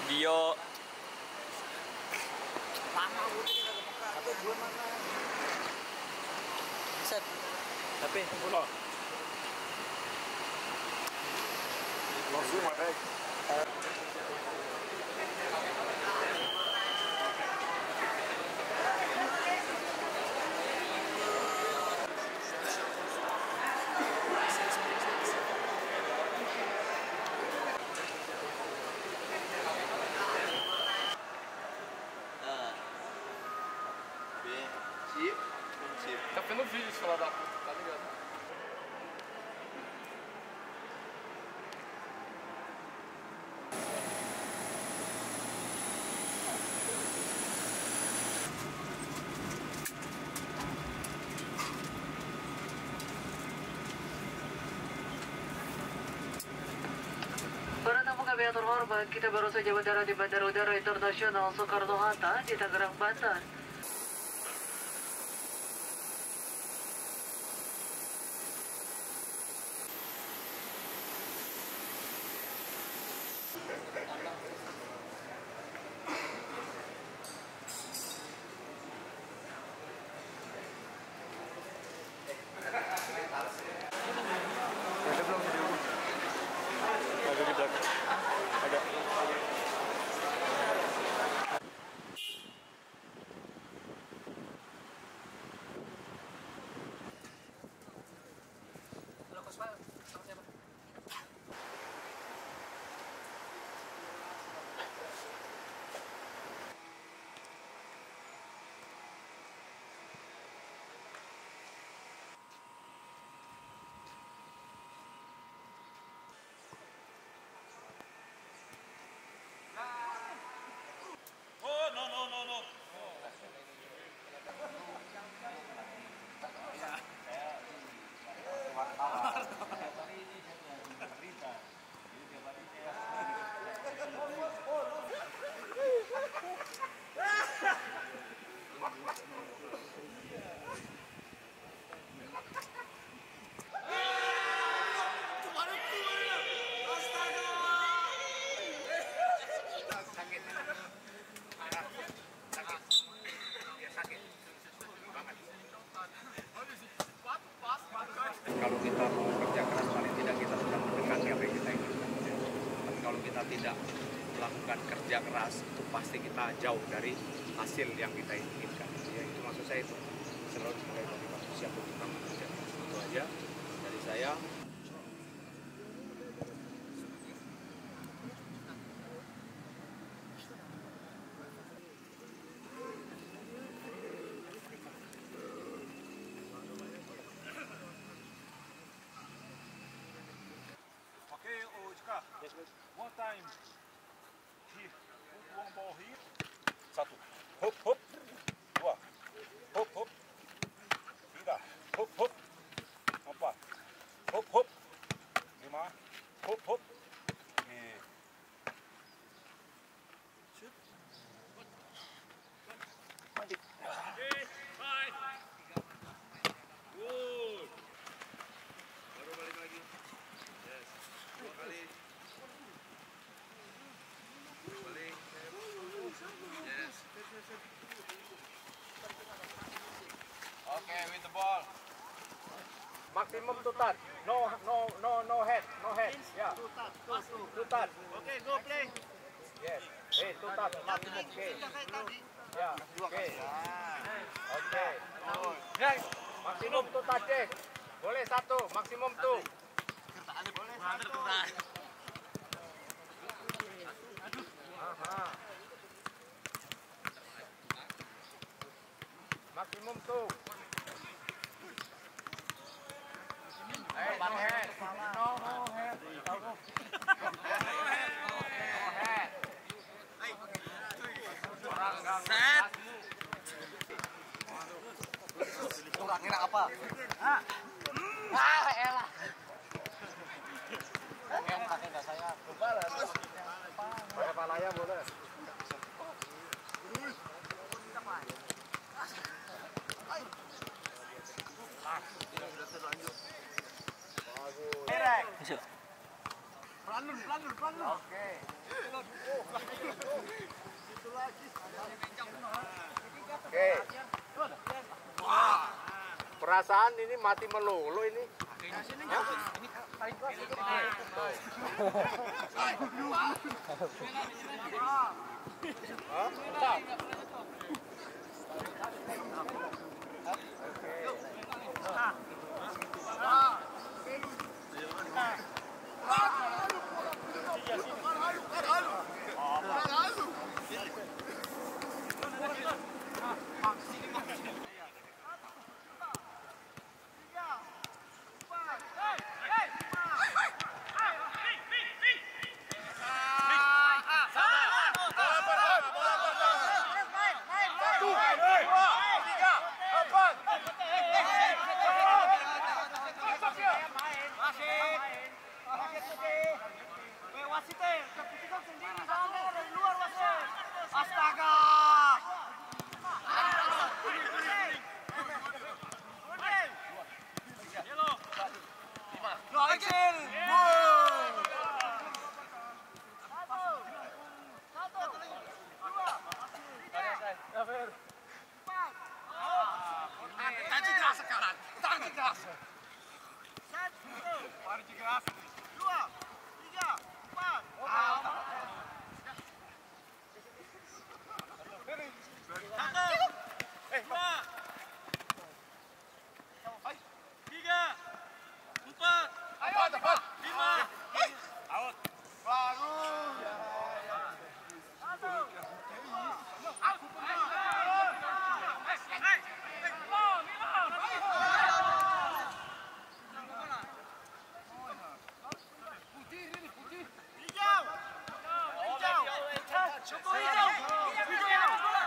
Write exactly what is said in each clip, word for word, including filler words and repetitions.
video. Lama udah tapi gue mana? Set. Tapi Bola. Langsung ada. Tá vendo vídeo, filha da puta, tá ligado? Para tamu kami yang terhormat, kita baru saja mendarat di Bandara Udara Internasional Soekarno-Hatta di Tangerang, Banten. Ada belum video? Ada di belakang. Ada. Oh, no, no, no, no. Kalau kita mau kerja keras, paling tidak kita sudah mendekati apa yang kita inginkan. Tapi kalau kita tidak melakukan kerja keras, itu pasti kita jauh dari hasil yang kita inginkan. Ya, itu maksud saya itu selalu mulai dari waktu siap untuk kerja keras. Itu aja dari saya. Okay, Ojka. Yes, please. One time. Here. Put one ball here. Satu. Hop, hop. Dua. Hop, hop. Tiga. Hop, hop. Empat. Hop, hop. Lima. Hop, hop. Nih. Shoot. Mandi. Okay, bye. Good. Baru balik lagi. Yes. Dua kali. Balik. Yes. Okay, with the ball. Maximum two touch. No, no, no, no head, no head. Yeah. Two touch, two, two. Two touch. Okay, go play. Yes. Hey, two touch. Maximum. Okay. Yeah. Okay. Okay. Next. Maximum two touch. Boleh satu. Maximum two. Boleh satu. Aha. Maximum two. Hey, no head. No, no head. No head. No head. Set. Kurangin apa? Ah. Ah, elah. Yang pakai enggak saya. Pakai palanya boleh. Direct. Pelan pelan pelan. Oke. Oke. Wah. Perasaan ini mati melulu ini. Astaga! No, Axel! Tancik keras sekarang. Tancik keras. Tancik keras. Dua, tiga, empat. Satu, eh, dua, tiga, empat, empat, empat, lima, out, baru, satu, out, putih ini putih, hijau, hijau, cukup hijau, hijau.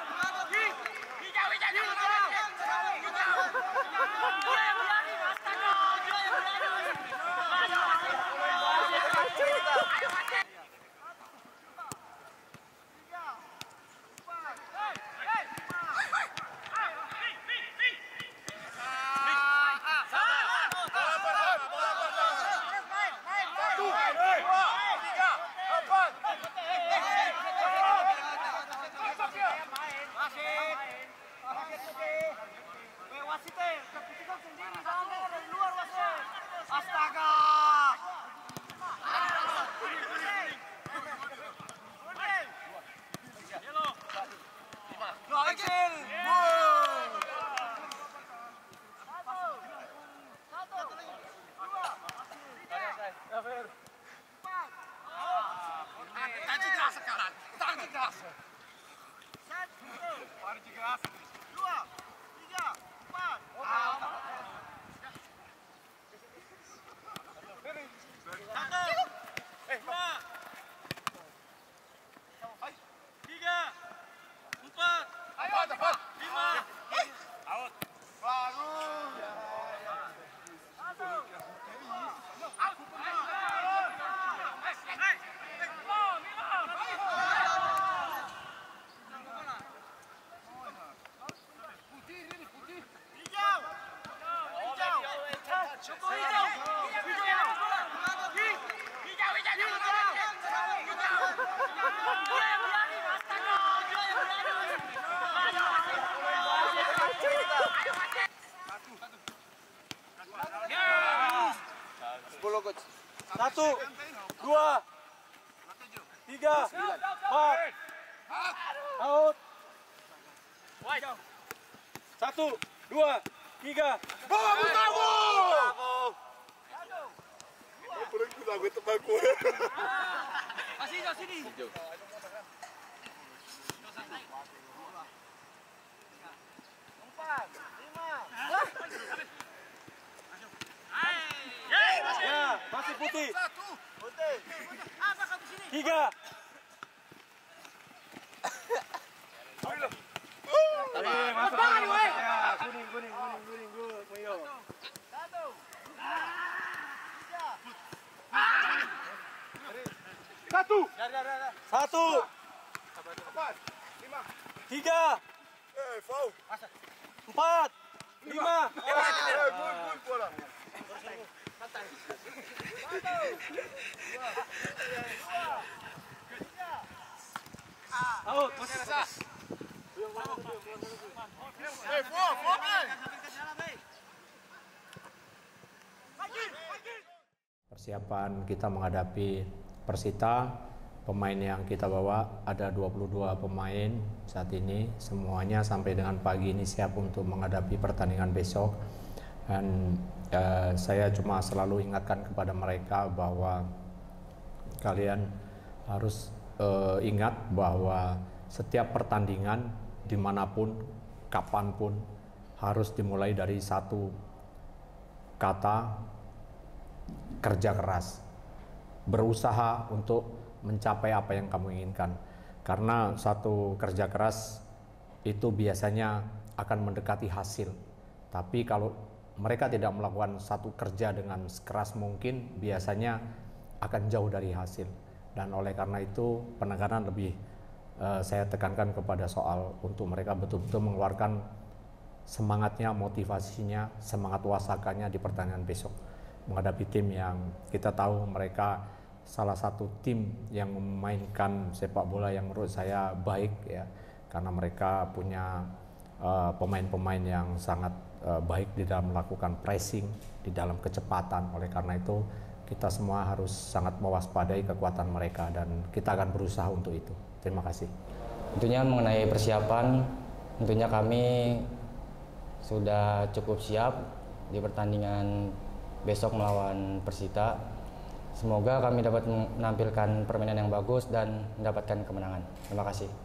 Wasitnya, keputusan sendiri sana dari luar wasit. Astaga! No, Axel! Satu, dua, tiga, empat. Tancik keras sekarang. Tancik keras. Satu, tancik keras. Dua, tiga. Satu, eh, dua, tiga, empat, empat, empat, lima, out, baru, satu, putih ini putih, hijau, hijau, cukup hijau, hijau, hijau, hijau, sepuluh coach. Satu, dua, tiga, empat, out. Satu, dua, tiga, bawa Gustavo! Perut gue gue tebak gue. Masih di sini. Empat, lima. Ya, masih putih. Satu. Putih. Apa kamu sini? Tiga. Tadi masuk. Ya, kuning, kuning, kuning, kuning, good, Mayo. Satu. Satu. Satu. Empat, lima. Tiga. Eh, foul. Empat. Lima. Eh, gol, gol, bola. Satu. Dua. Persiapan kita menghadapi Persita, pemain yang kita bawa ada dua puluh dua pemain saat ini, semuanya sampai dengan pagi ini siap untuk menghadapi pertandingan besok. Dan eh, saya cuma selalu ingatkan kepada mereka bahwa kalian harus eh, ingat bahwa setiap pertandingan dimanapun, kapanpun harus dimulai dari satu kata, kerja keras, berusaha untuk mencapai apa yang kamu inginkan. Karena satu kerja keras itu biasanya akan mendekati hasil. Tapi kalau mereka tidak melakukan satu kerja dengan sekeras mungkin, biasanya akan jauh dari hasil. Dan oleh karena itu penekanan lebih uh, saya tekankan kepada soal untuk mereka betul-betul mengeluarkan semangatnya, motivasinya, semangat wasakanya di pertandingan besok menghadapi tim yang kita tahu mereka salah satu tim yang memainkan sepak bola yang menurut saya baik ya, karena mereka punya pemain-pemain uh, yang sangat uh, baik di dalam melakukan pressing, di dalam kecepatan. Oleh karena itu kita semua harus sangat mewaspadai kekuatan mereka dan kita akan berusaha untuk itu. Terima kasih. Tentunya mengenai persiapan, tentunya kami sudah cukup siap di pertandingan besok melawan Persita. Semoga kami dapat menampilkan permainan yang bagus dan mendapatkan kemenangan. Terima kasih.